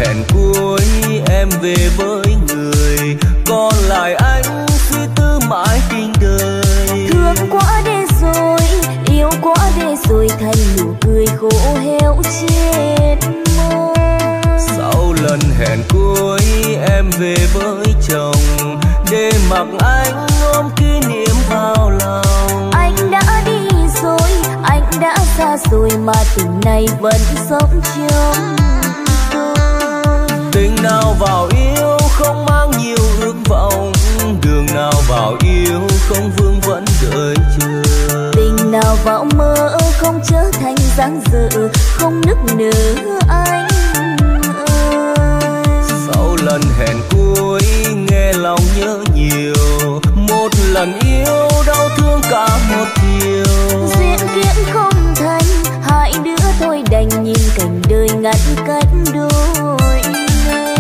hẹn cuối em về với người, còn lại anh suy tư mãi tình đời. Thương quá để rồi, yêu quá để rồi, thành nụ cười khô héo trên môi. Sau lần hẹn cuối em về với chồng, để mặc anh ôm kỷ niệm vào lòng. Anh đã đi rồi, anh đã xa rồi, mà tình này vẫn sống trong tôi. Tình nào vào yêu không mang nhiều ước vọng, đường nào vào yêu không vương vấn đợi chờ. Tình nào vào mơ không trở thành dáng dở, không nức nở anh ơi. Sau lần hẹn cuối nghe lòng nhớ nhiều, một lần yêu đau thương cả một chiều. Duyên kiếp không thành, hai đứa thôi đành nhìn cảnh đời ngăn cách đôi nơi.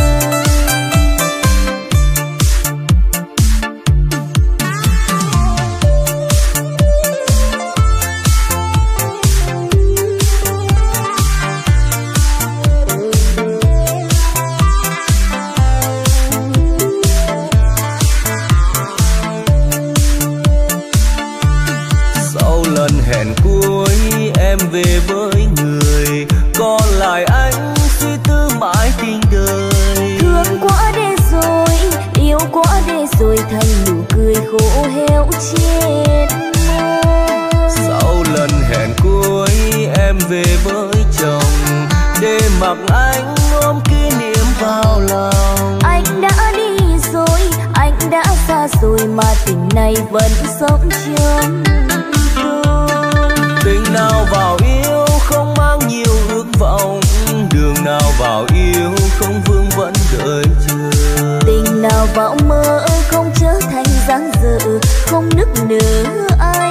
Hẹn cuối em về với người, còn lại anh suy tư mãi tình đời. Thương quá để rồi, yêu quá để rồi, thành nụ cười khô héo trên môi. Sau lần hẹn cuối em về với chồng, để mặc anh ôm kỷ niệm vào lòng. Anh đã đi rồi, anh đã xa rồi, mà tình này vẫn sống trong tôi. Tình nào vào yêu không mang nhiều ước vọng, đường nào vào yêu không vương vấn đợi chờ. Tình nào vào mơ không trở thành dáng dở, không nức nở anh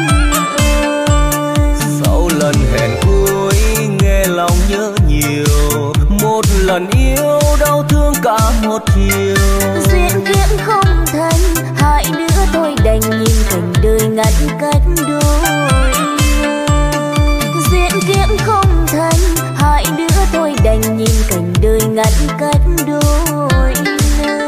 ơi. Sau lần hẹn cuối nghe lòng nhớ nhiều, một lần yêu đau thương cả một chiều. Duyên kiếp không thành, hai đứa thôi đành nhìn cảnh đời ngăn cách đôi. Duyên kiếp không thành, hai đứa thôi đành nhìn cảnh đời ngăn cách đôi nơi.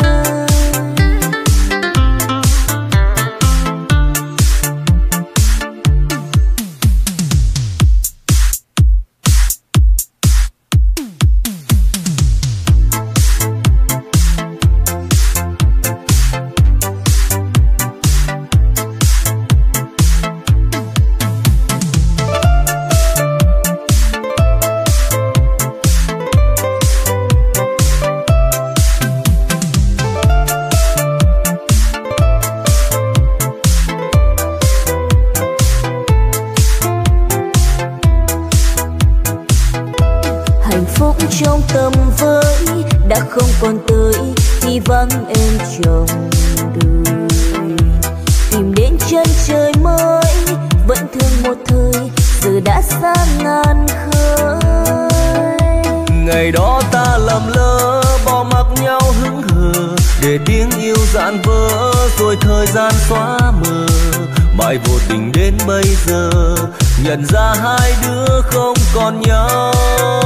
Trong tầm với đã không còn tới khi vắng em trong đời. Tìm đến chân trời mới vẫn thương một thời, giờ đã xa ngàn khơi. Ngày đó ta lầm lỡ bỏ mặc nhau hững hờ, để tiếng yêu dạn vỡ rồi thời gian xóa mờ. Mãi vô tình đến bây giờ nhận ra hai đứa không còn nhau.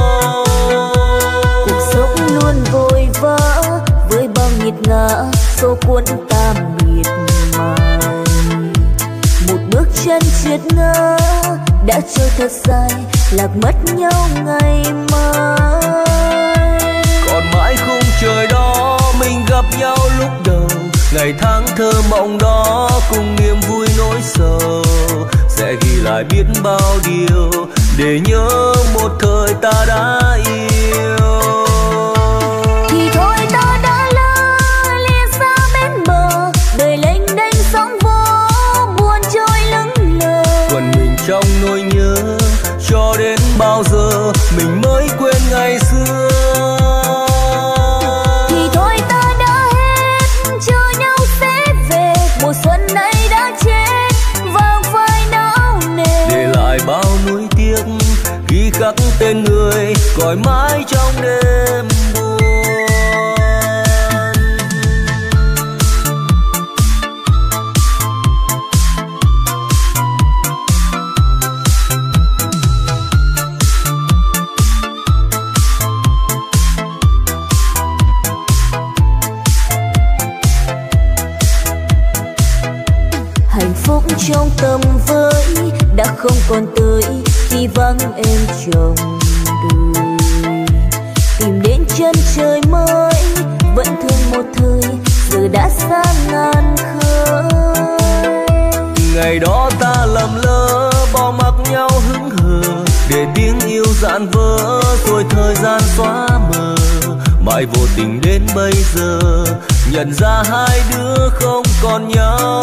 Cuộc sống luôn vội vã với bao nghiệt ngã, số cuốn ta miệt mài. Một bước chân trượt ngã đã trôi thật dài, lạc mất nhau ngày mai. Còn mãi khung trời đó mình gặp nhau lúc đầu, ngày tháng thơ mộng đó cùng niềm vui nỗi sầu. Sẽ ghi lại biết bao điều để nhớ một thời ta đã yêu. Thì thôi ta đã lỡ lìa xa bên bờ, đời lênh đênh sóng vỗ buồn trôi lững lờ. Quần mình trong nỗi nhớ cho đến bao giờ mình mới quên ngày xưa. Thì thôi ta đã hết chờ nhau sẽ về, mùa xuân này đã chết vàng phai não nề. Để lại bao nuối tiếc ghi khắc tên người cõi mãi trong đêm buồn. đã không còn tới khi vắng em trong đời. Tìm đến chân trời mới vẫn thương một thời, giờ đã xa ngàn khơi. Ngày đó ta lầm lỡ bỏ mặc nhau hững hờ, để tiếng yêu dạn vỡ rồi thời gian xóa mờ. Mãi vô tình đến bây giờ nhận ra hai đứa không còn nhau.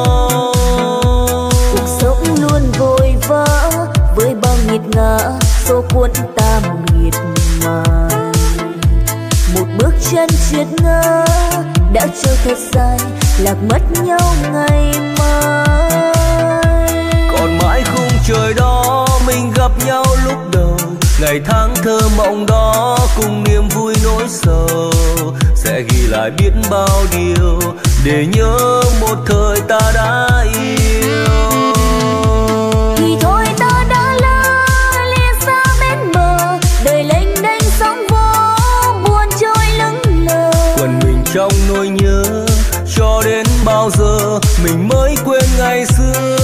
Cuộc sống luôn vội vã với bao nghiệt ngã, số cuốn ta miệt mài. Một bước chân trượt ngã đã trôi thật dài, lạc mất nhau ngày mai. Còn mãi khung trời đó mình gặp nhau lúc đầu, ngày tháng thơ mộng đó cùng niềm vui nỗi sầu. Sẽ ghi lại biết bao điều để nhớ một thời ta đã yêu. Thì thôi ta đã lỡ lìa xa bên bờ, đời lênh đênh sóng vỗ buồn trôi lững lờ. Quần mình trong nỗi nhớ cho đến bao giờ mình mới quên ngày xưa.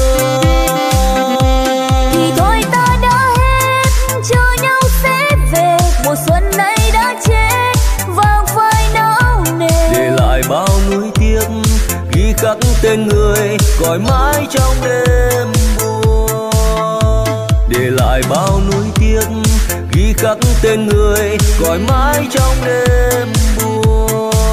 Thì thôi ta đã hết chờ nhau sẽ về, mùa xuân này đã chết vàng phai não nề. Để lại bao nuối tiếc ghi khắc tên người gọi mãi trong đêm buồn. Để lại bao nuối tiếc ghi khắc tên người gọi mãi trong đêm buồn.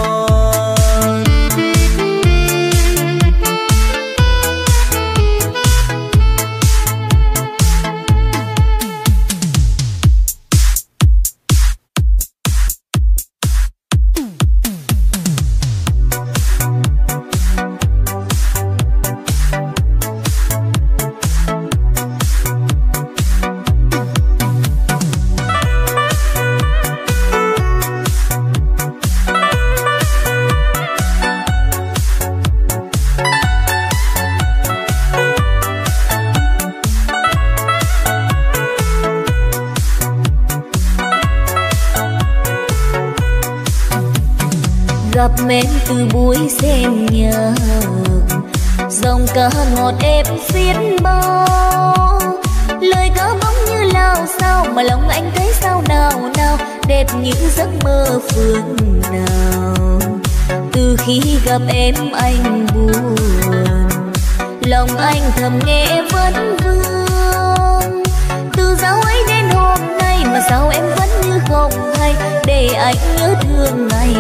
Gặp men từ buổi xem nhạc, dòng ca ngọt êm xiết bao. Lời ca bóng như lao sao mà lòng anh thấy sao nào nào, đẹp như giấc mơ phương nào. Từ khi gặp em anh buồn, lòng anh thầm nghe vẫn vương. Từ dạo ấy đến hôm nay mà sao em vẫn như không hay, để anh nhớ thương ngày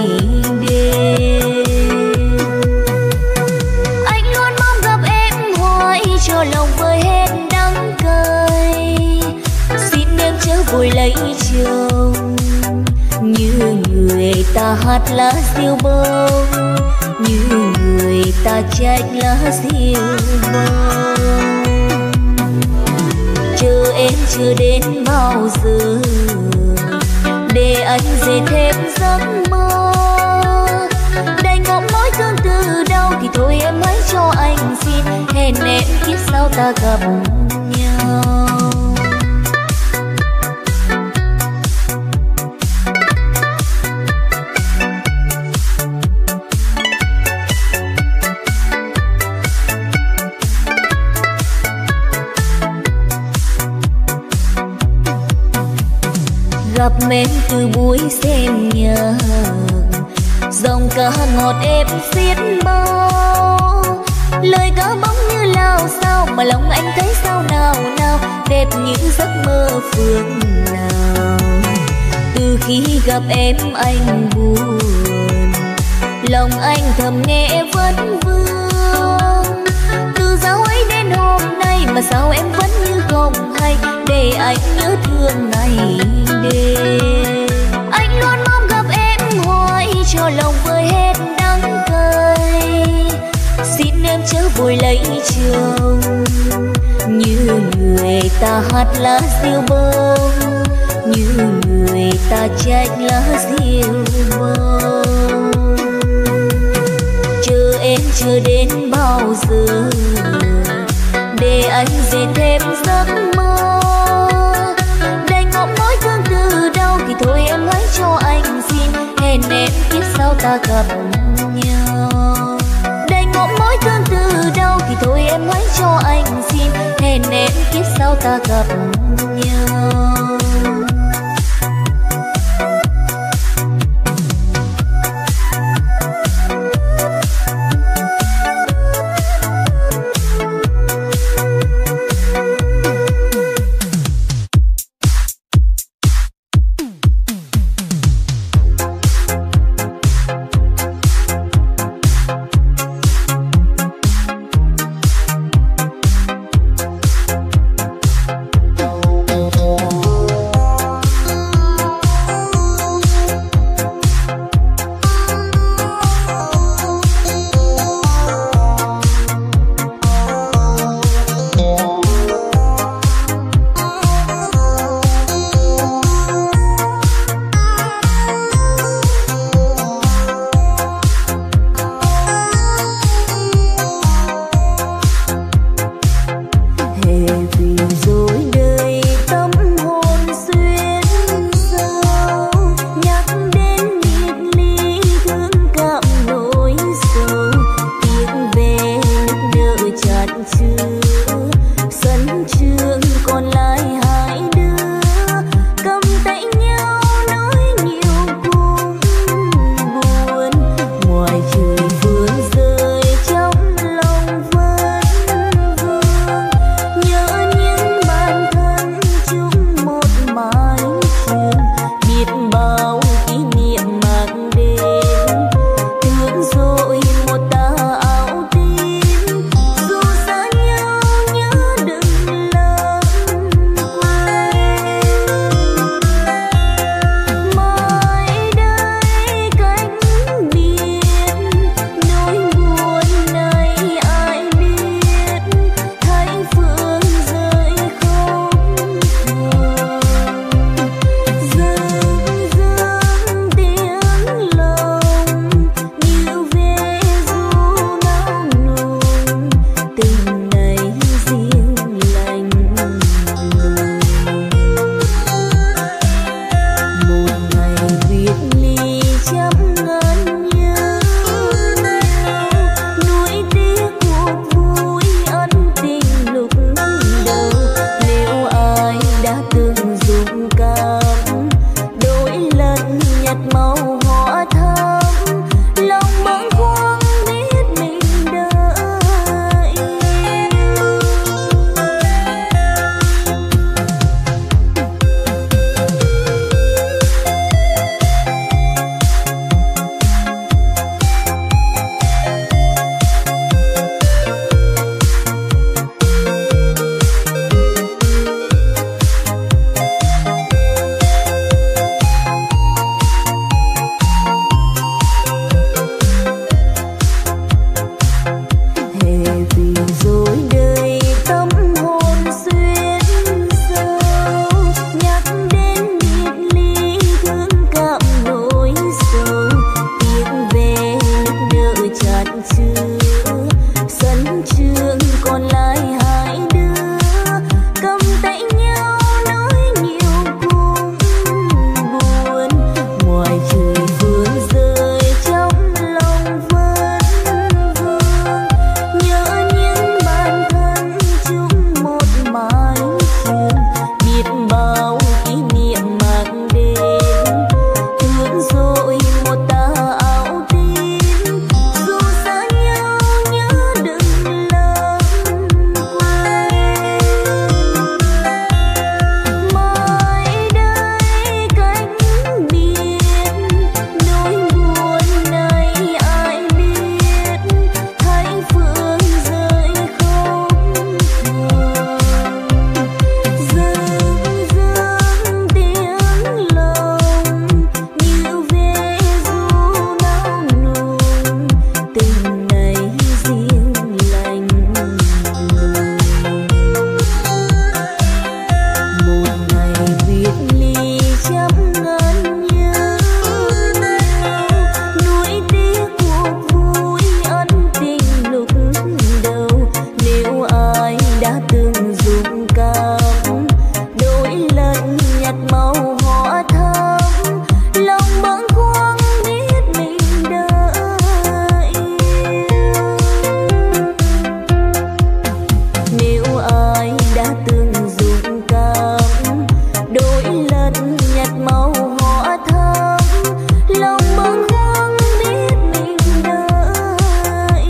đêm. Anh luôn mong gặp em hoài cho lòng vơi hết đắng cay. Xin em chớ vội lấy chồng, như người ta hát lá diêu bông, như người ta trách lá diêu bông. Chờ em chưa đến bao giờ, để anh dệt thêm giấc mơ. Đành ngóng mối thương từ đâu thì thôi em hãy cho anh xin, hẹn em kiếp sau ta gặp nhau. Gặp em từ buổi xem nhạc, dòng ca ngọt êm xiết bao. Lời ca bóng như lao sao mà lòng anh thấy sao nào nào, đẹp như giấc mơ phương nào. Từ khi gặp em anh buồn, lòng anh thầm nghe vẫn vương. Từ dạo ấy đến hôm nay mà sao em vẫn như không hay, để anh nhớ thương ngày đêm. Anh luôn mong gặp em hoài cho lòng vơi hết đắng cay. Xin em chớ vội lấy chồng, như người ta hát lá diêu bông, như người ta trách lá diêu bông. Chờ em chưa đến bao giờ, để anh dệt thêm giấc mơ. Đành ngóng mối thương từ đâu thì thôi em hãy cho anh xin, hẹn em kiếp sau ta gặp nhau. Đành ngóng mối thương từ đâu thì thôi em hãy cho anh xin, hẹn hẹn em kiếp sau ta gặp nhau. nhạt màu hoa thắm, lòng bâng khuâng biết mình đợi.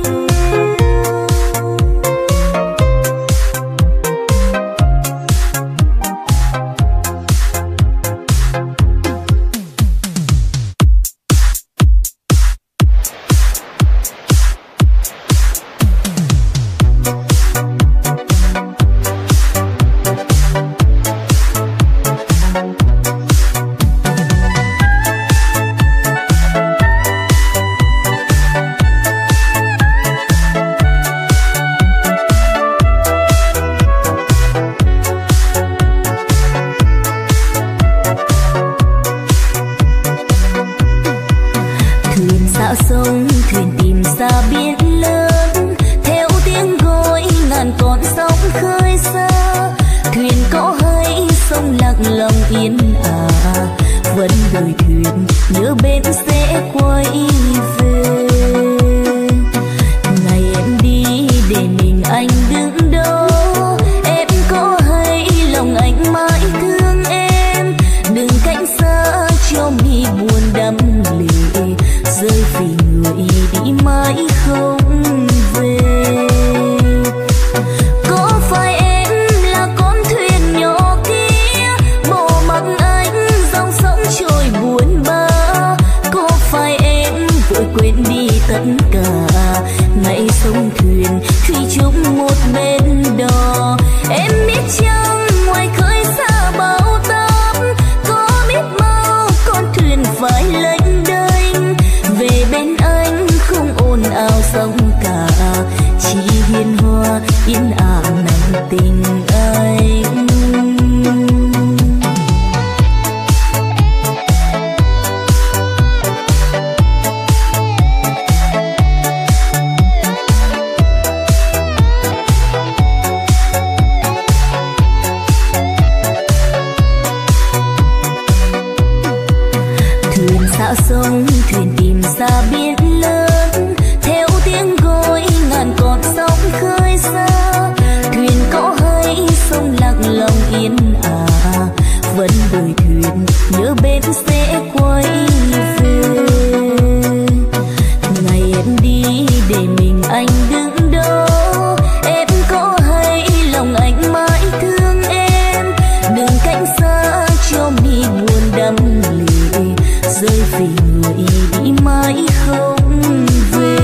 Thuyền xa sông, thuyền tìm xa biển lớn, theo tiếng gọi ngàn con sóng khơi xa. Thuyền có hay sông lặng lòng yên ả, vẫn đợi thuyền nhớ bên sẽ quay về. Ngày em đi để mình anh đứng đó, em có hay lòng anh mãi thương em. Đừng cánh xa cho mi buồn đắm lệ, rơi vì người đi mãi không về. Có phải em là con thuyền nhỏ kia bỏ mặc anh dòng sóng trôi buồn bã? Có phải em vội quên đi tất cả ngày sông thuyền thủy chung một bên đò? Em biết chăng ngoài khơi xa bão táp, có biết bao con thuyền phải lênh đênh về bên anh không ồn ào sóng cả, chỉ hiền hòa yên ả nặng tình anh. Thuyền xa sông, thuyền tìm xa biển lớn, theo tiếng gọi ngàn con sóng khơi xa. Thuyền có hay sông lặng lòng yên ả, vẫn đợi thuyền nhớ bên sẽ quay về. Ngày em đi để mình anh đứng đó, em có hay lòng anh mãi thương em. Đừng cánh xa cho mi buồn đắm lệ, rơi vì người đi mãi không về.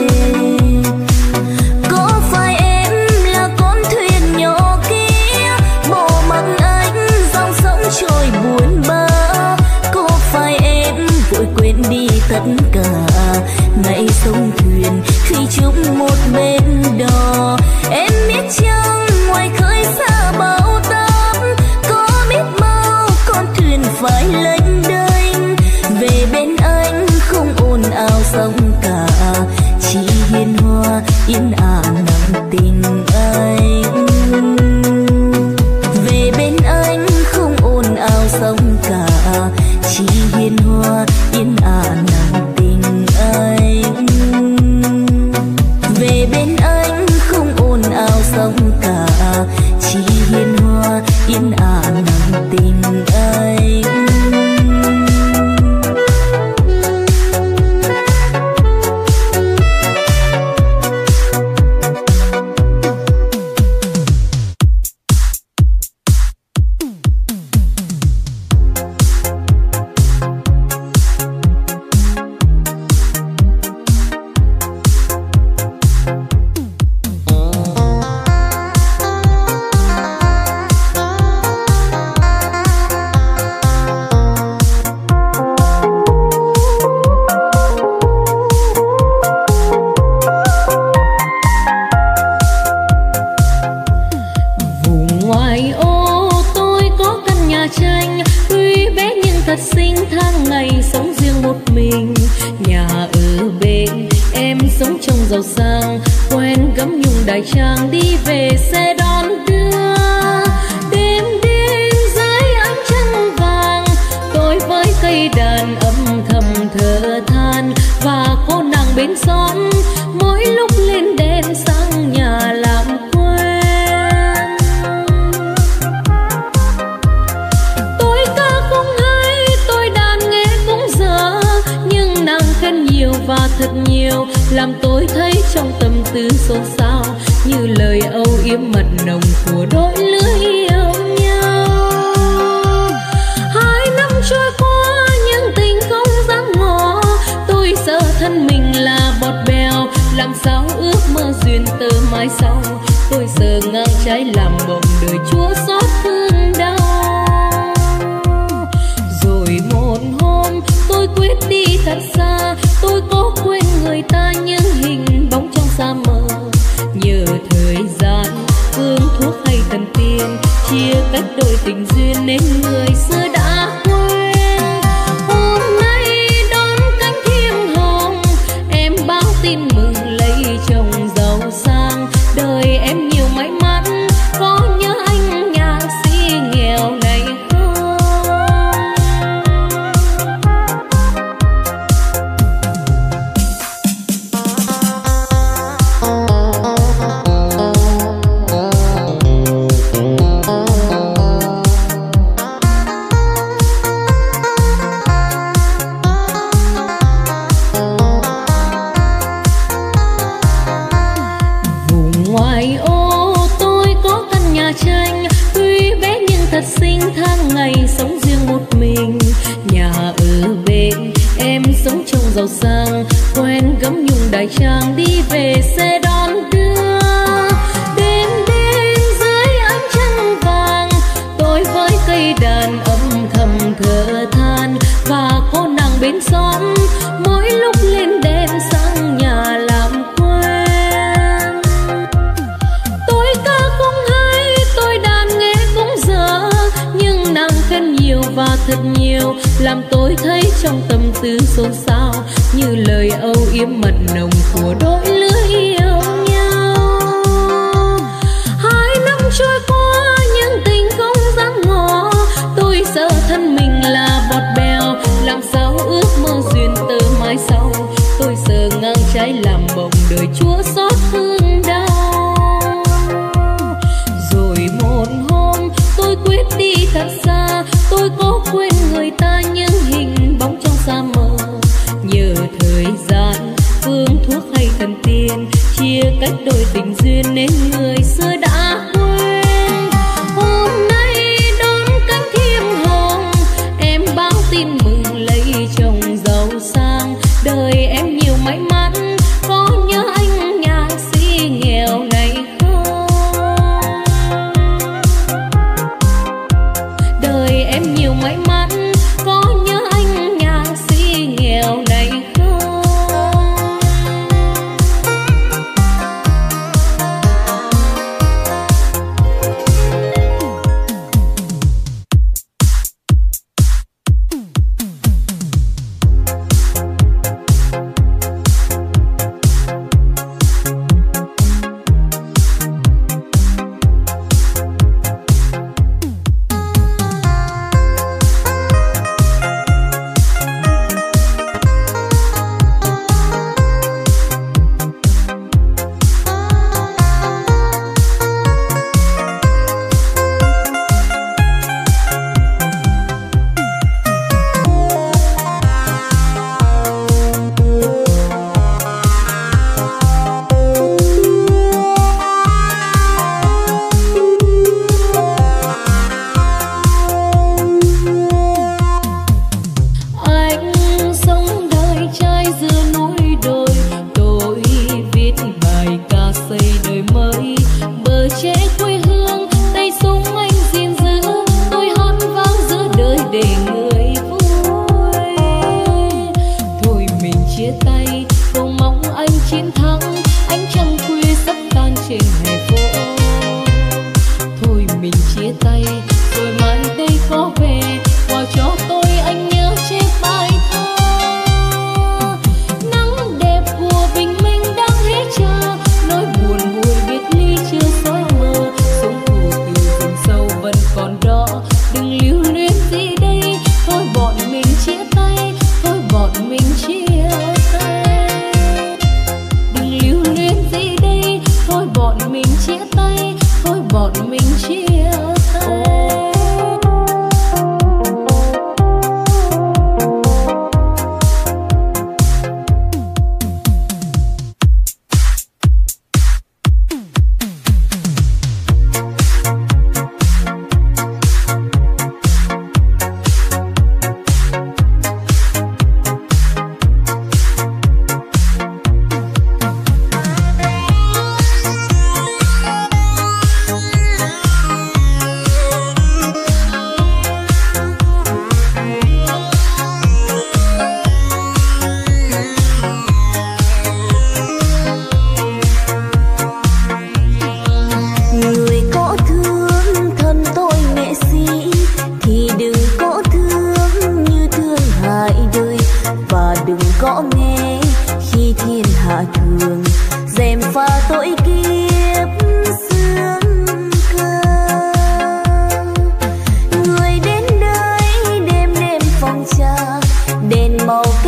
Có phải em là con thuyền nhỏ kia bỏ mặc anh dòng sóng trôi buồn bã? Có phải em vội quên đi tất cả ngày sông thuyền khi chung một bên đò? Em biết chăng ngoài khơi xa bão táp, có biết bao con thuyền phải lênh đênh về bên anh không ồn ào sóng cả, chỉ hiền hòa yên ả nặng tình anh. Về bên anh không ồn ào sóng cả, chỉ hiền hòa yên ả nặng tình anh. Về bên anh không ồn ào sóng cả, chỉ hiền hòa yên ả nặng tình anh. giàu sang quen gấm nhung đại trang đi về xe đón đưa. Đêm đêm dưới ánh trăng vàng tôi với cây đàn âm thầm thở than và cô nàng bên xóm mỗi lúc lên đêm sang nhà làm quen. Tôi ca khúc và thật nhiều, làm tôi thấy trong tâm tư xôn xao như lời âu yếm mật nồng của đôi lứa yêu nhau. 2 năm trôi qua nhưng tình không dám ngỏ, tôi sợ thân mình là bọt bèo, làm sao ước mơ duyên tơ mai sau. Tôi sợ ngang trái làm bồng đời chúa xót thương đau. Rồi một hôm tôi quyết đi thật xa, tôi có quên người ta nhưng hình bóng trong xa mờ. Nhờ thời gian phương thuốc hay thần tiên, chia cách đôi tình duyên nên người xưa đã quên. Hôm nay đón cánh thiên hồng, em báo tin mừng lấy chồng giàu sang. Đời em nhiều may mắn, có nhớ anh nhạc sĩ nghèo này không? Ngoài ô tôi có căn nhà tranh, tuy bé nhưng thật xinh, tháng ngày sống riêng một mình. Nhà ở bên em sống trong giàu sang, quen gấm nhung đại trang đi về xe đón đưa. Đêm đêm dưới ánh trăng vàng, tôi với cây đàn âm thầm thở than. Và cô nàng bên xóm mỗi lúc lên đèn sang nhà làm quen. Tôi ca không hay, tôi đàn nghe cũng dở, nhưng nàng khen nhiều và thật nhiều, làm tôi thấy trong tâm tư xôn xao như lời âu yếm mật nồng của đôi lứa yêu nhau. 2 năm trôi qua nhưng tình không dám ngỏ, tôi sợ thân mình là bọt bèo, làm sao ước mơ duyên tơ mai sau. Tôi sợ ngang trái làm bồng đời chúa xót thương đau. Rồi một hôm tôi quyết đi thật xa, tôi có quên người ta nhưng hình bóng trong xa mờ. Nhờ thời gian phương thuốc hay thần tiên, chia cách đôi tình duyên nên người xưa đã quên. Hôm nay đón cánh thiên hồng, em báo tin mừng lấy chồng giàu sang. Đời em nhiều may mắn, có nhớ anh nhạc sĩ nghèo này không? Đời em nhiều may mắn, có nhớ anh nhạc sĩ nghèo này không?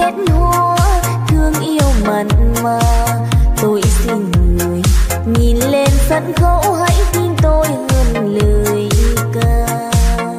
kết hoa thương yêu mặn mà. Tôi xin người nhìn lên sân khấu hãy tin tôi hơn lời ca.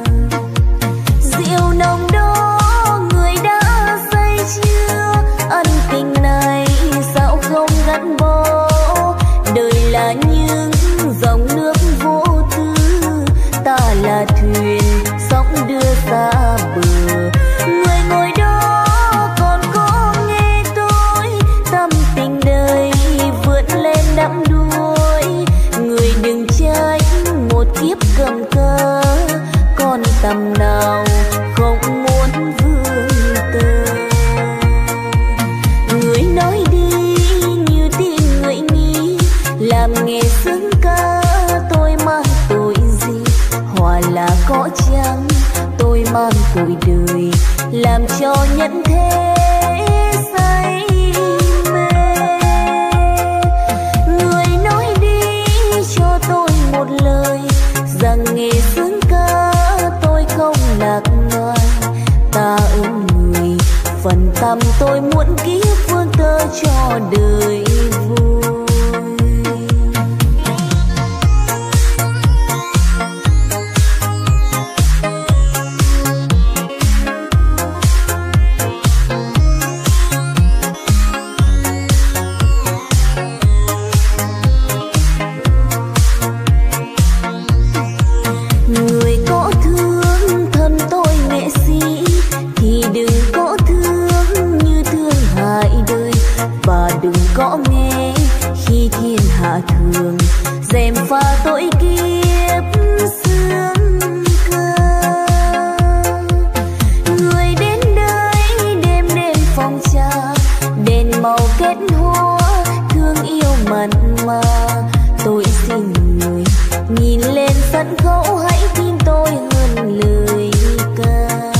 Rượu nồng đó người đã say chưa, ân tình này sao không gắn bó. Đời là những dòng nước vô tư, ta là thuyền sóng đưa xa bờ. Người ngồi đó còn có nghe tôi, tâm tình đời vượt lên đắm đuối. Người đừng trách một kiếp cầm cờ, còn tầm nào không muốn vươn tơ. Người nói đi như tin người nghĩ, làm nghề xứng ca tôi mang tội gì. Hòa là có chăng tôi mang tội đời, làm cho nhân thế say mê. Người nói đi cho tôi một lời, rằng nghề xứng ca tôi không lạc loài. Ta ơn người phần tâm tôi muốn kiếp vương tơ cho đời vui. Người có thương thân tôi nghệ sĩ thì đừng có thương như thương hại đời, và đừng có nghe khi thiên hạ thường dèm pha tội kiếp sương ca. Người đến đây đêm đêm phòng trà, đèn màu kết hoa thương yêu mặn mà. Tôi xin người nhìn lên sân khấu hãy tin tôi hơn lời ca.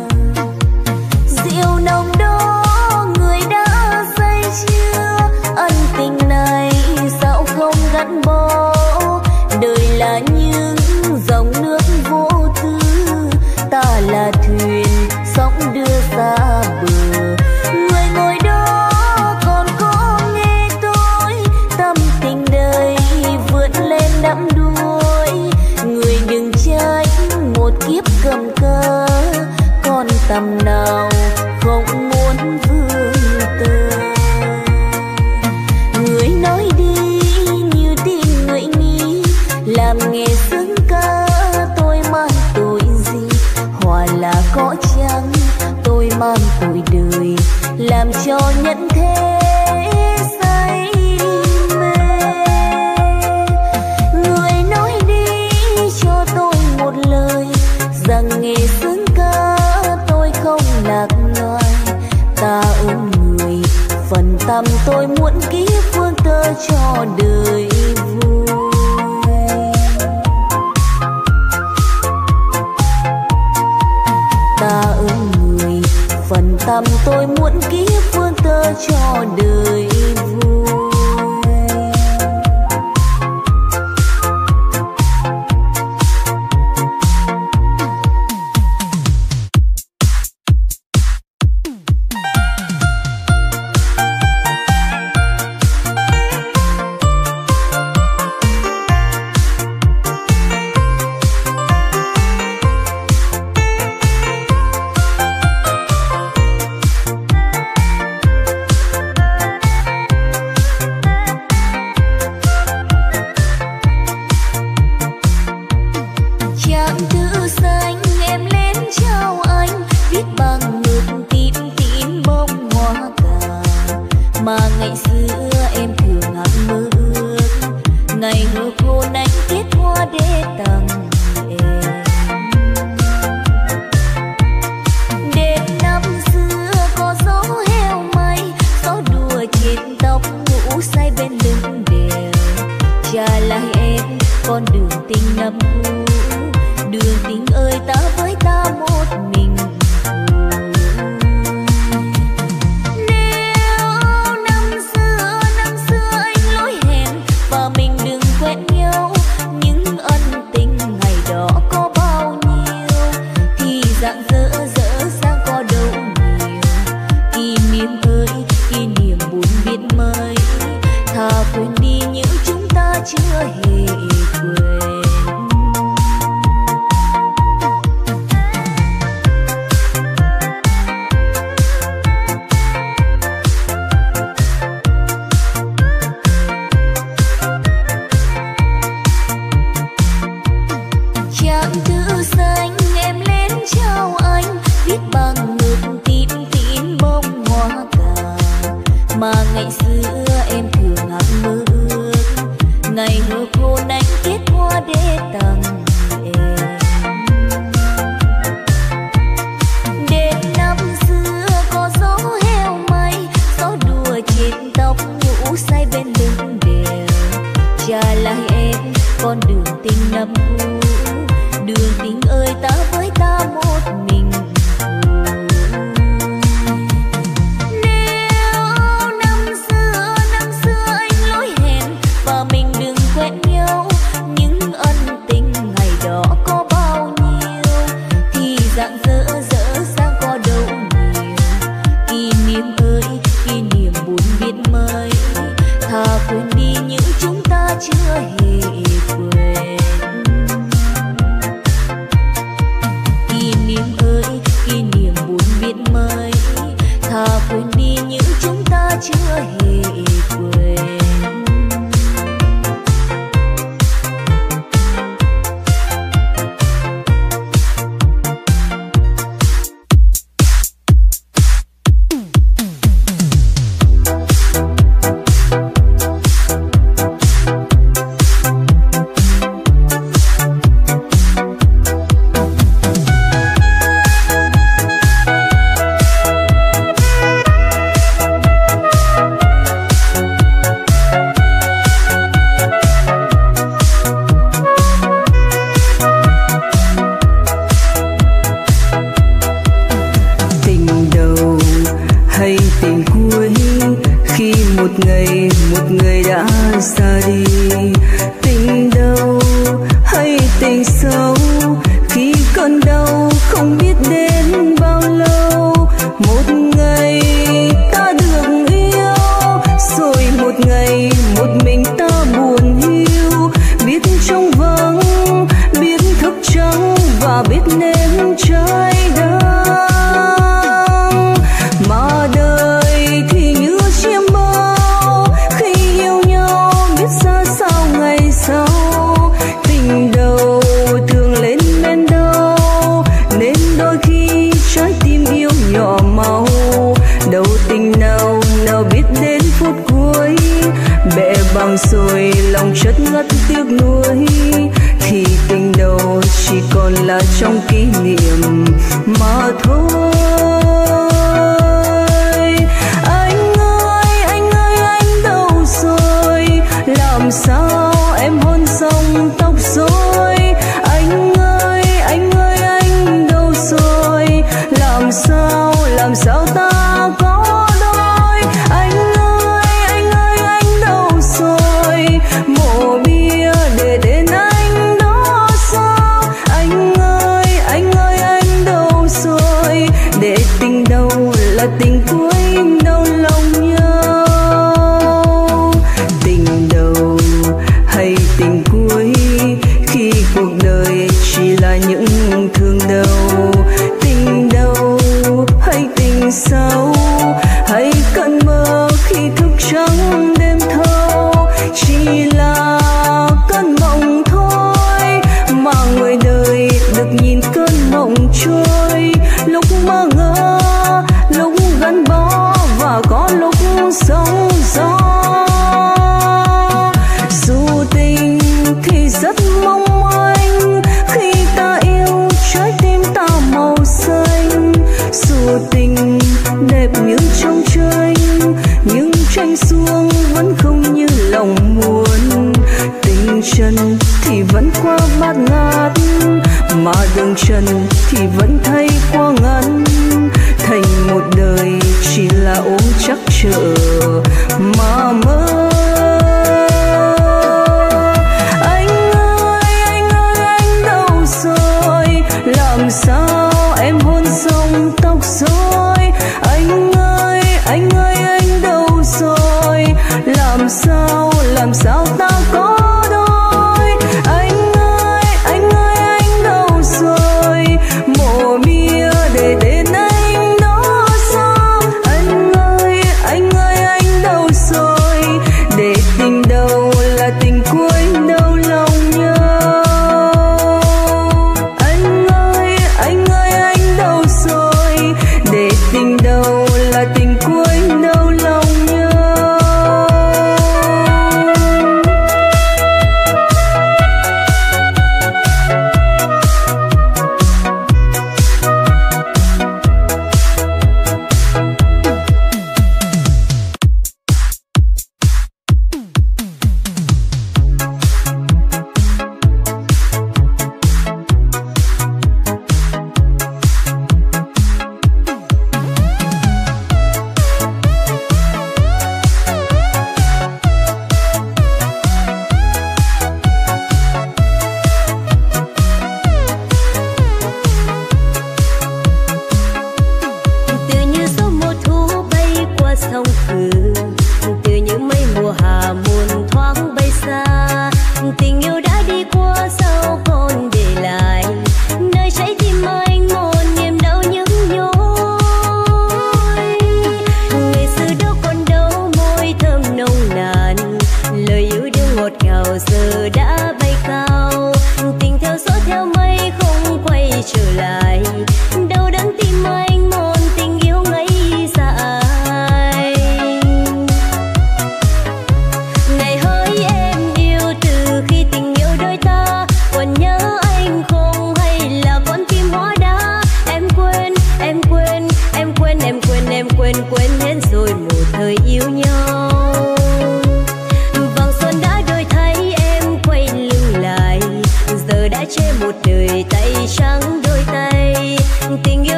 Rượu nồng đó người đã say chưa, ân tình này sao không gắn bó. Đời là những dòng nước vô tư, ta là thuyền sóng đưa xa bờ. Người ngồi đó còn có nghe tôi, tâm tình đời vượt lên đắm đuối. Người đừng trách một kiếp cầm cờ, còn tầm nào không muốn vươn tơ. Người nói đi như tin người nghĩ, làm nghề xứng ca tôi mang tội gì. Hòa là có chăng tôi mang tội đời, làm cho nhân thế say mê. Người nói đi cho tôi một lời, rằng nghề xứng ca tôi không lạc loài. Ta ơn người phần tâm tôi muốn kiếp vương tơ cho đời vui. Ta ơn người phần tâm tôi muốn kiếp vương tơ cho đời vui. một người đã ra đi. Tình đâu hay tình xấu, khi cơn đau không biết đến bao lâu. Một ngày ta được yêu, rồi một ngày một mình ta buồn hiu. Biết trong vắng, biết thức trắng và biết nếm trái đắng. Mà đời thì như chiêm bao, khi yêu nhau biết ra sao ngày sau. Tình đầu thường lên men đau, nên đôi khi trái tim yêu nhỏ máu. Đâu tình nào nào biết đến phút cuối, bẽ bàng rồi lòng chất ngất tiếc nuối. Thì tình đầu chỉ còn là trong kỷ niệm mà thôi. Anh ơi anh đâu rồi, làm sao em hôn xong tóc rối. Anh ơi anh đâu rồi, làm sao ta có đôi. Anh ơi anh đâu rồi, mộ bia để đến anh đó sao. Anh ơi anh đâu rồi, để tình đầu là tình cuối đau lòng nhau. Tình đầu hay tình cuối, khi cuộc đời chỉ là những thương đau. Tình đầu hay tình xấu, hay cơn mơ khi thức trắng đêm thâu. Chỉ là cơn mộng thôi, mà người đời được nhìn cơn mộng trôi. Lúc mơ ngỡ, lúc gắn bó, và có lúc sóng gió. Dù tình thì rất mong manh, khi ta yêu trái tim ta màu xanh. Dù tình đẹp như trong tranh, nhưng tranh xuông vẫn không như lòng muốn. Tình trần thì vẫn qua bát ngát, mà đường trần thì vẫn thay qua ngắn. Thành một đời chỉ là ôm chắc chờ mà mơ. Anh đâu rồi, làm sao em hôn xong tóc rối. Anh ơi anh đâu rồi, làm sao ta có đôi. Anh ơi anh đâu rồi, mộ bia để đến anh đó sao. Anh ơi anh đâu rồi, để tình đầu là tình cuối đau lòng nhau. Anh ơi anh đâu rồi, để tình đầu là tình cuối đau lòng nhau.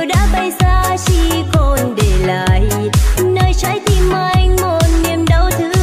Tình yêu đã bay xa chỉ còn để lại nơi trái tim anh một niềm đau thương.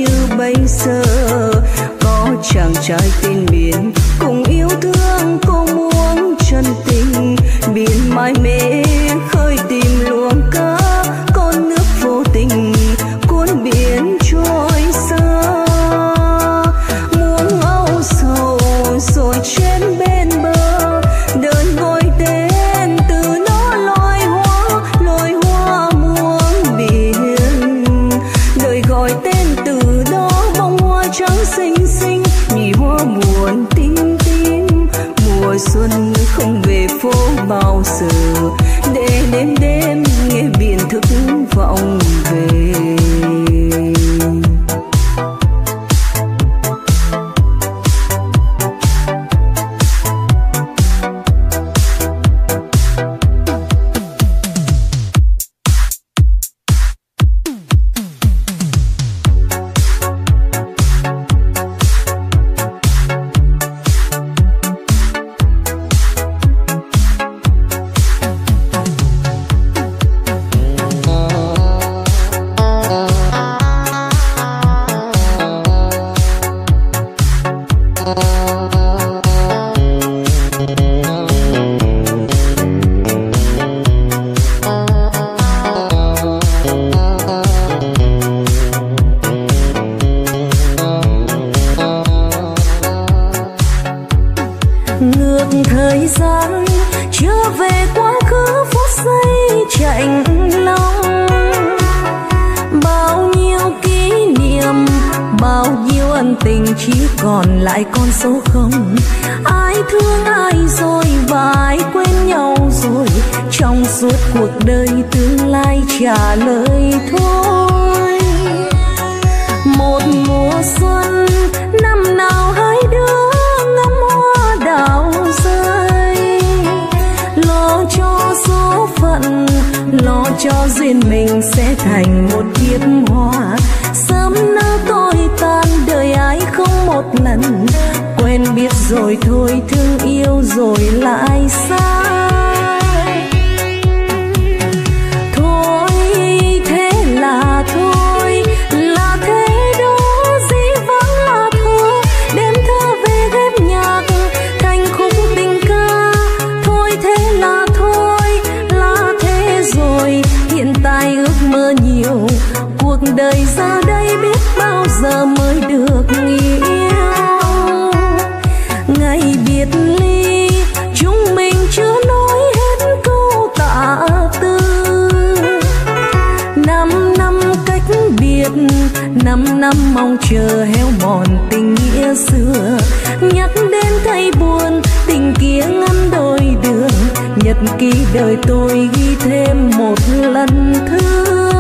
như bây giờ. Có chàng trai tên Biển cùng yêu thương cô muốn chân tình, biển mãi mê khơi tìm luồng cá, con nước vô tình cuốn biển trôi xa. Muốn âu sầu rồi trên bên bờ, đời ngồi tên từ nó loài hoa muôn biển. Đời gọi tên từ đó bông hoa trắng xinh xinh, nhụy hoa buồn tím tím. Mùa xuân không về phố bao giờ, để đêm đêm nghe biển thức vọng về. Thời gian trở về quá khứ phút giây chạnh lòng, bao nhiêu kỷ niệm, bao nhiêu ân tình chỉ còn lại con số không. Ai thương ai rồi và ai quên nhau rồi, trong suốt cuộc đời tương lai trả lời thôi. Một mùa xuân năm nào hai đứa ngắm hoa đào rơi, lo cho số phận, lo cho duyên mình sẽ thành một kiếp hoa. Sớm nỡ tôi tan đời ai không một lần, quen biết rồi thôi thương yêu rồi lại xa. Thôi thế là thôi, là thế đó dĩ vãng là thôi. Đêm thơ về ghép nhạc thành khúc tình ca. Thôi thế là thôi, là thế rồi. Hiện tại ước mơ nhiều, cuộc đời ra đây biết bao giờ mới được yêu. Ngày biệt ly chúng mình chưa nói hết câu tạ tư. 5 năm cách biệt, 5 năm mong chờ héo mòn tình nghĩa xưa. Nhắc đến thấy buồn, tình kia ngăn đôi đường. Nhật ký đời tôi ghi thêm một lần thương.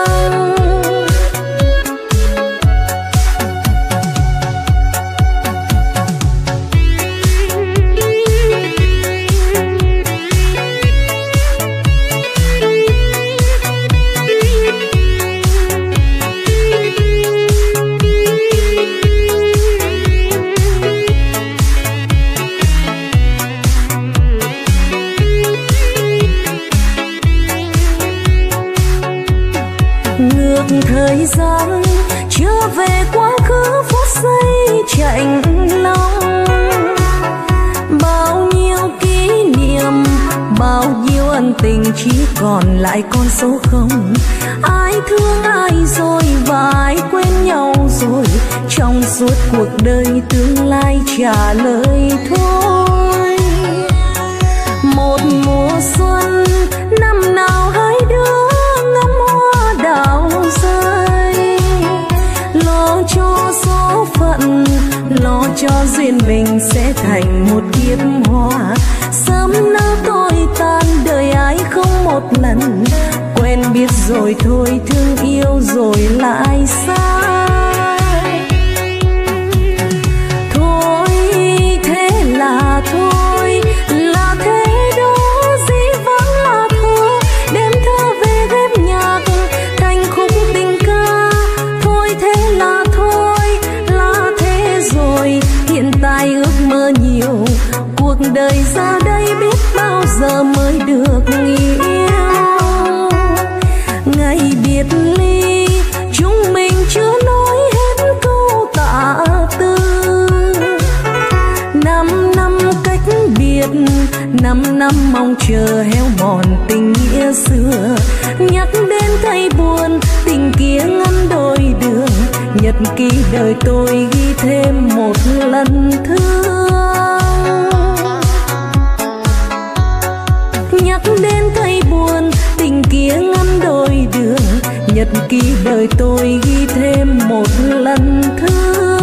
Thời gian trở về quá khứ phút giây chạnh lòng, bao nhiêu kỷ niệm, bao nhiêu ân tình chỉ còn lại con số không. Ai thương ai rồi và ai quên nhau rồi, trong suốt cuộc đời tương lai trả lời thôi. Một mùa xuân năm nào hai đứa ngắm hoa đào rơi, lo cho số phận, lo cho duyên mình sẽ thành một kiếp hoa. Sớm nỡ tôi tan đời ai không một lần, quen biết rồi thôi thương yêu rồi lại xa. Thôi thế là thôi, là thế đó dĩ vãng là thôi. Đêm thơ về ghép nhạc thành khúc tình ca. Thôi thế là thôi, là thế rồi. Hiện tại ước mơ nhiều, cuộc đời ra đây biết bao giờ mới được yêu. Ngày biệt ly chúng mình chưa nói 5 năm mong chờ héo mòn tình nghĩa xưa. Nhắc đến thấy buồn, tình kia ngăn đôi đường. Nhật ký đời tôi ghi thêm một lần thương. Nhắc đến thấy buồn, tình kia ngăn đôi đường. Nhật ký đời tôi ghi thêm một lần thương.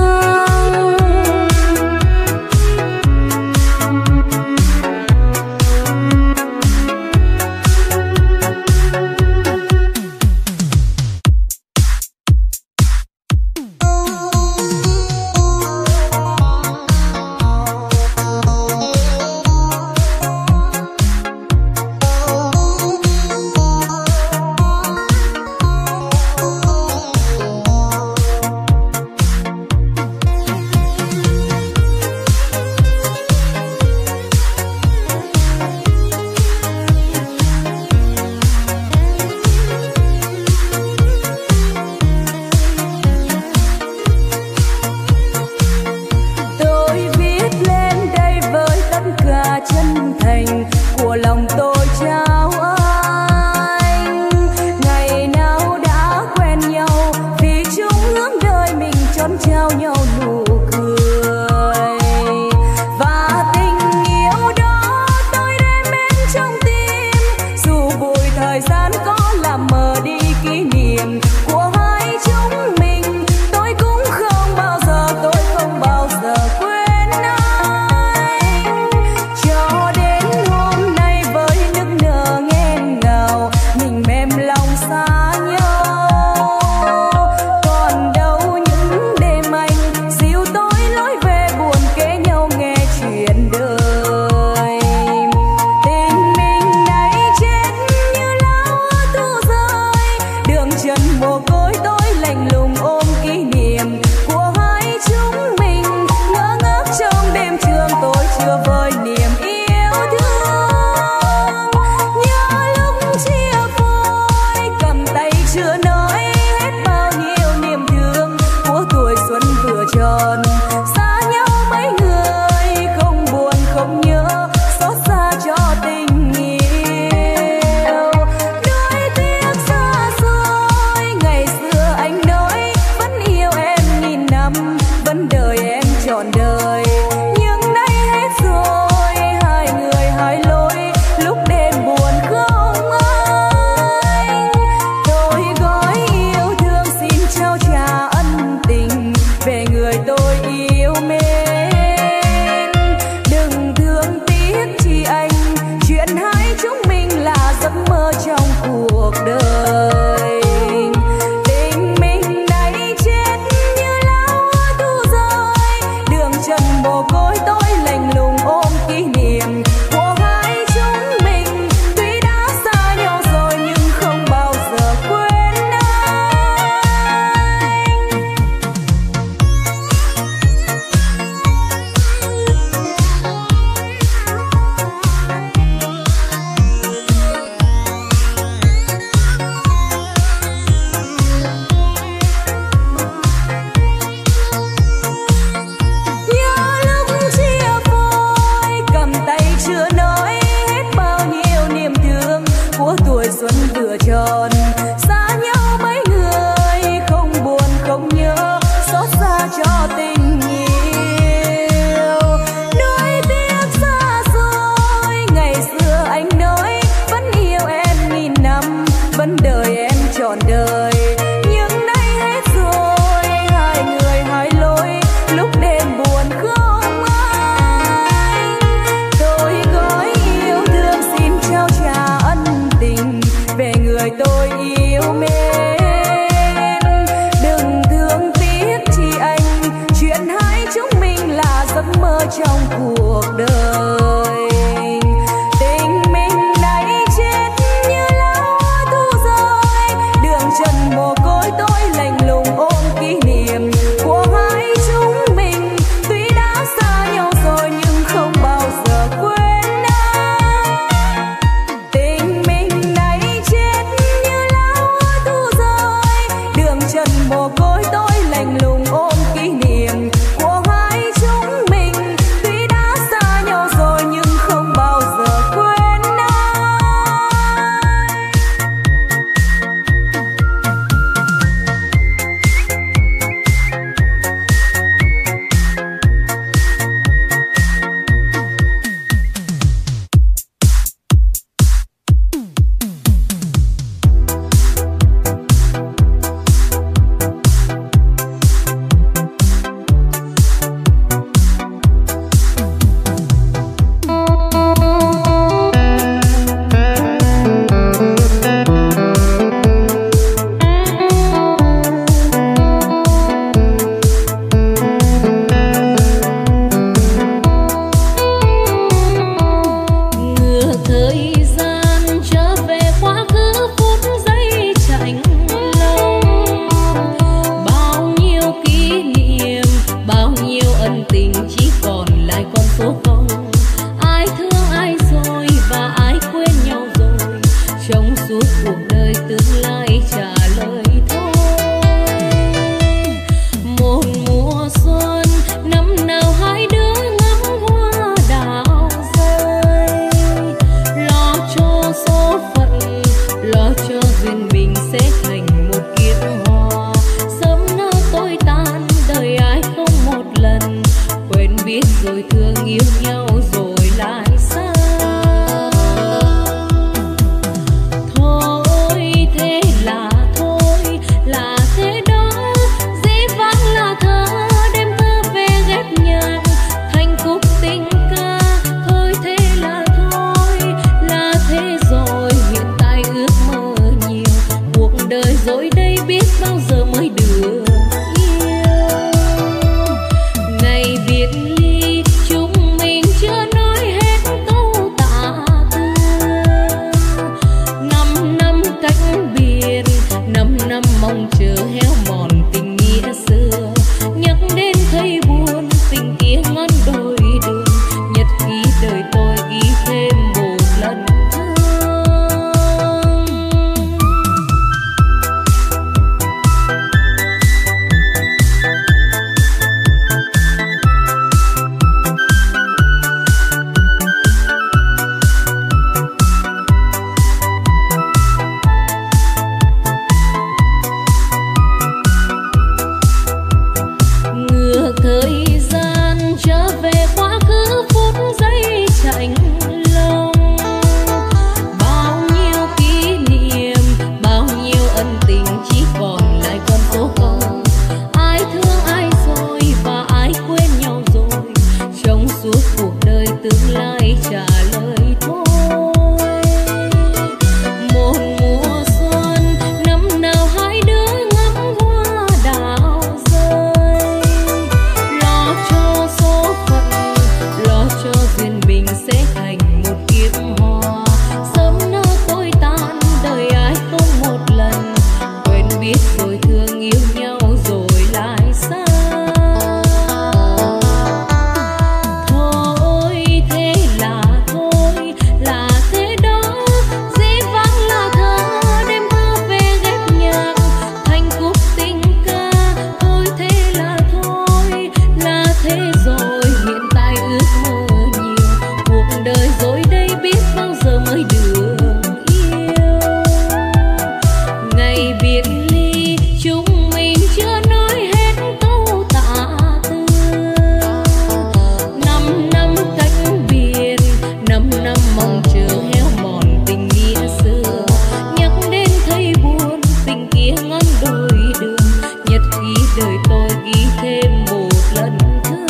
ghi thêm một lần thương.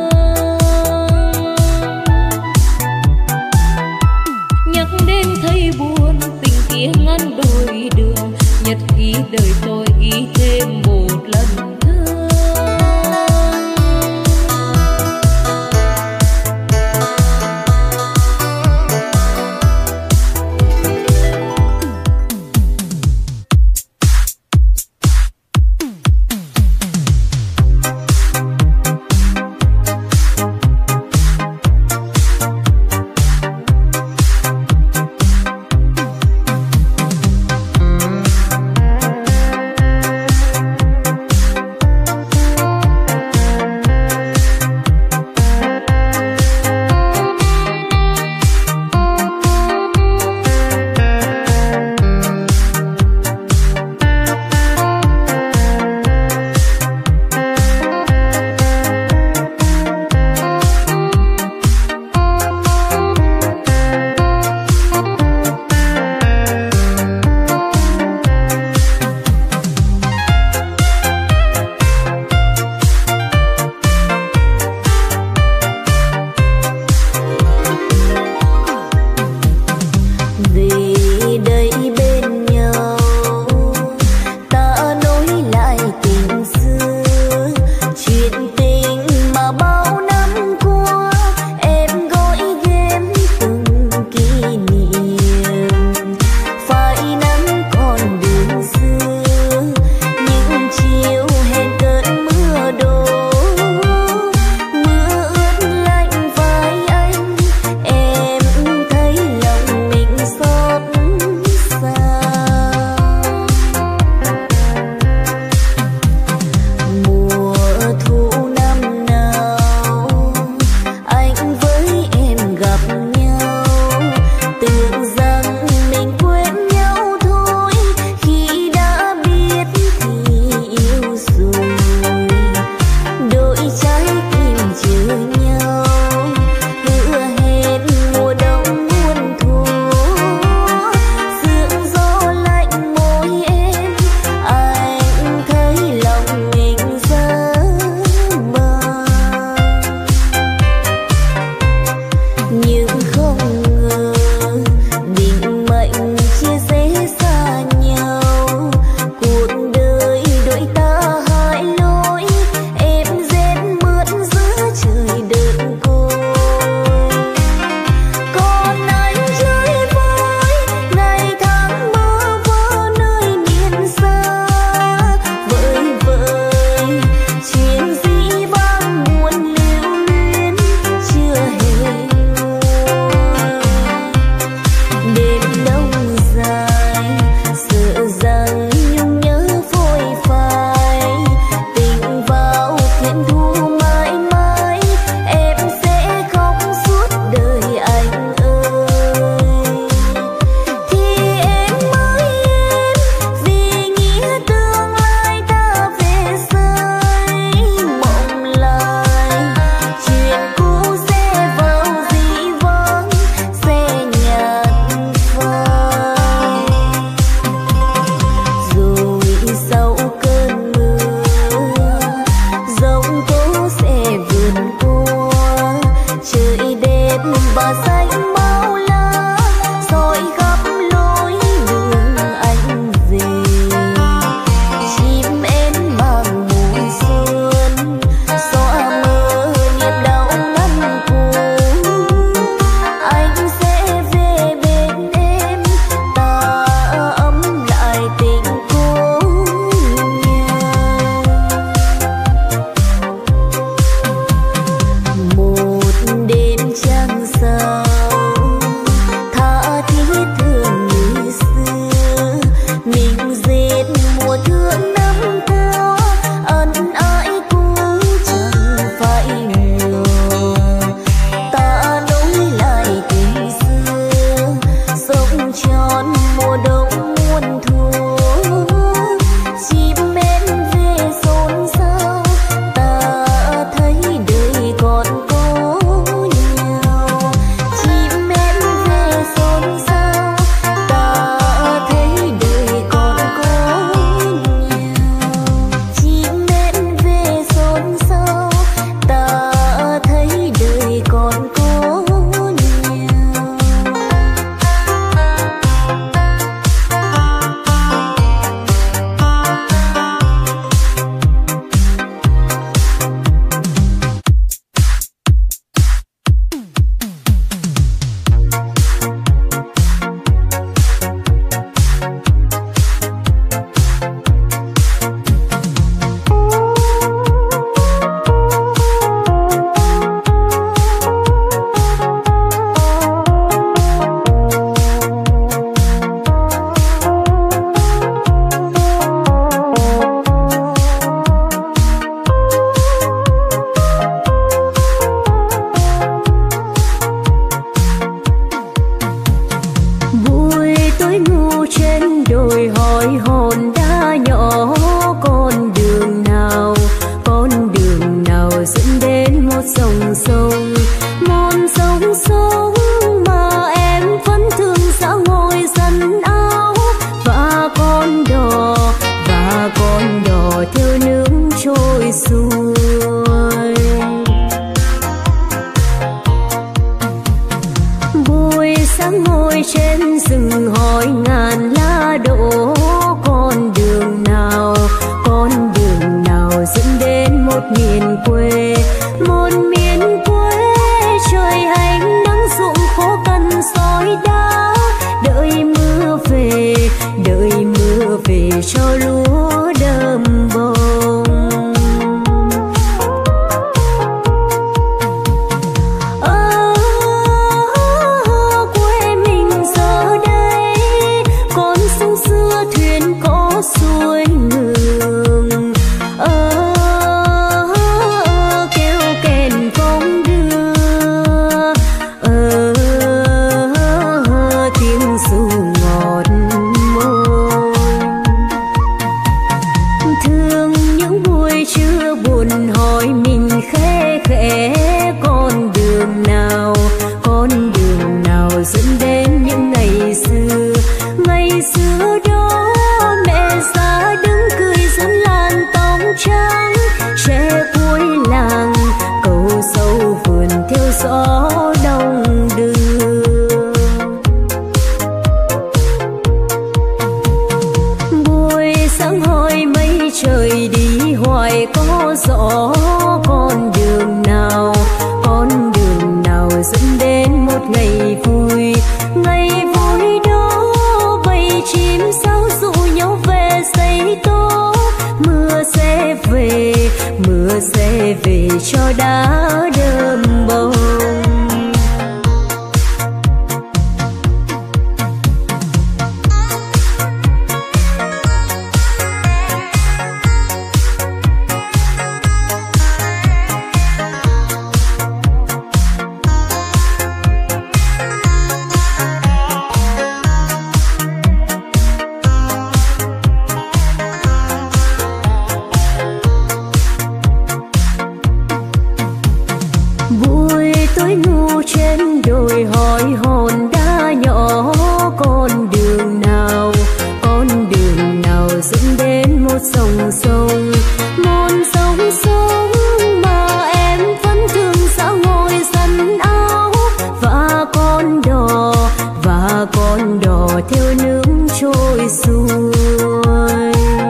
Nhắc đến thấy buồn, tình kia ngăn đôi đường, nhật ký đời tôi ghi thêm một lần thương. Buổi sáng ngồi trên rừng hỏi ngàn lá đổ, con đường nào dẫn đến một miền quê, một miền quê trời ánh nắng rụng khô cằn sỏi đá, đợi mưa về cho lúa đơm bông. Quê mình giờ đây con sông xưa thuyền có xuôi ngược, kêu kèn phong đưa, tiếng ru ngọt môi. Thương những buổi trưa buồn hỏi mình khẽ khẽ, con đường nào dẫn đến những ngày xưa đó mẹ già đứng cười dẫn làn tóc trắng, trẻ cuối làng cầu sâu vườn theo gió đông đưa. Buổi sáng hỏi mây trời đi hoài có gió, con đường nào dẫn đến một ngày vui đó bầy chim sao dụ nhau về xây tố. Mưa sẽ về cho đá đơm bông. Buổi tối ngủ trên đồi hỏi hòn đá nhỏ, con đường nào dẫn đến một dòng sông mà em vẫn thường dã ngồi dần áo, và con đò theo nước trôi xuôi.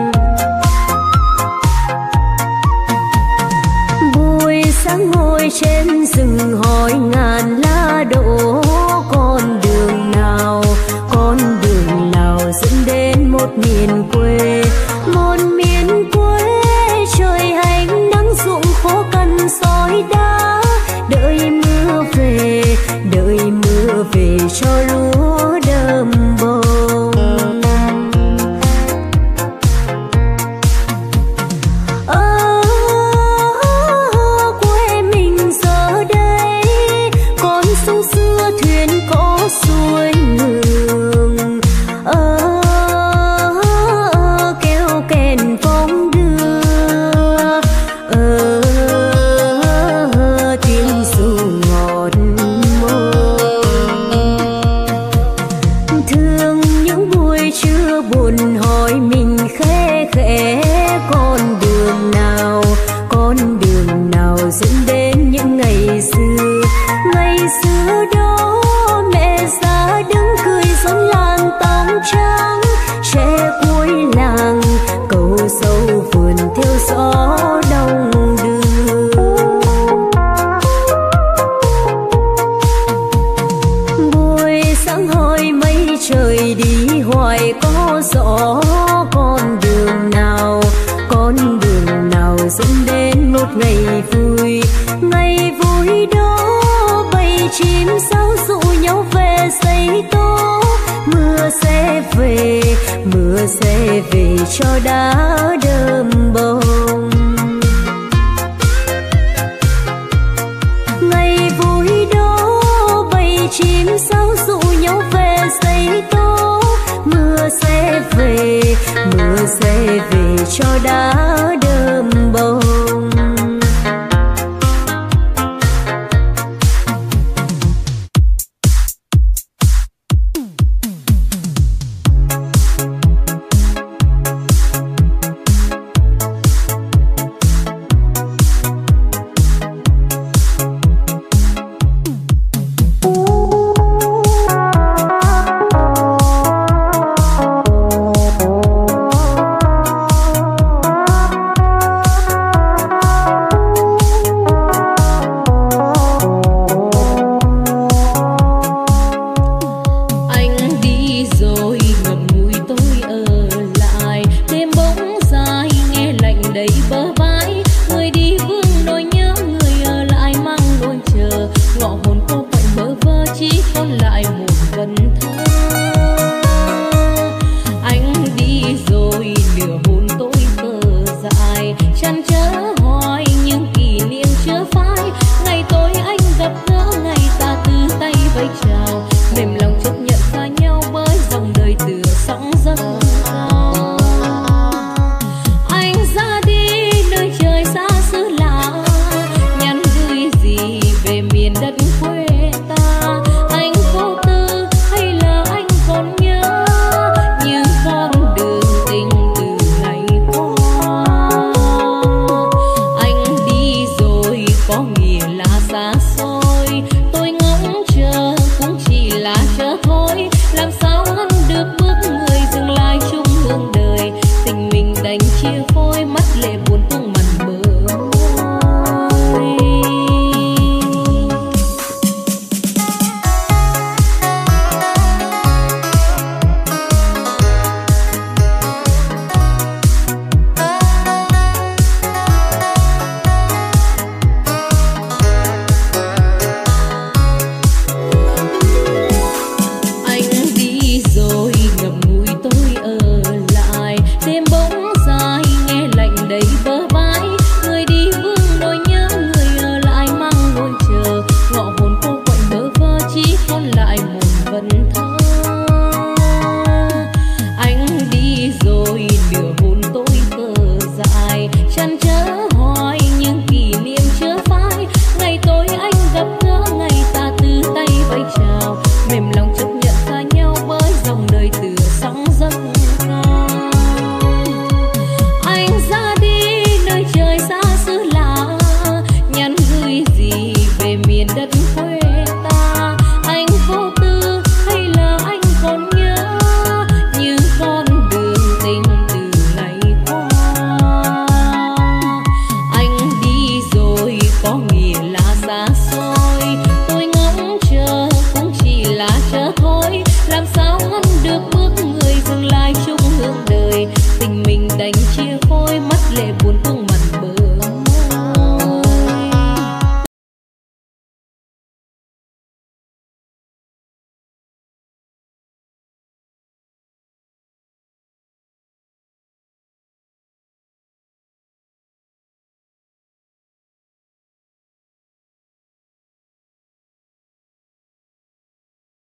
Buổi sáng ngồi trên rừng hỏi ngàn lá đổ, con đường nào dẫn đến một miền quê, trời ánh nắng rụng khô cằn sỏi đá, đợi mưa về cho lúa đơm bông. Quê mình giờ đây con sông xưa thuyền có xuôi ngược, kêu kèn phong đưa, tiếng ru ngọt môi. Thương những buổi trưa buồn hỏi mình khẽ khẽ, con đường nào dẫn đến những ngày xưa đó mẹ già đứng cười dẫn làn tóc trắng, trẻ cuối làng cầu sâu vườn theo gió đông đưa. Buổi sáng hỏi mây trời đi hoài có gió, con đường nào dẫn đến một ngày vui đó bầy chim sao dụ nhau về xây tố. Mưa sẽ về cho đá đơm bông. Ngày vui đó bầy chim sao dụ nhau về xây tố. Mưa sẽ về cho đá đơm bông. có nghĩa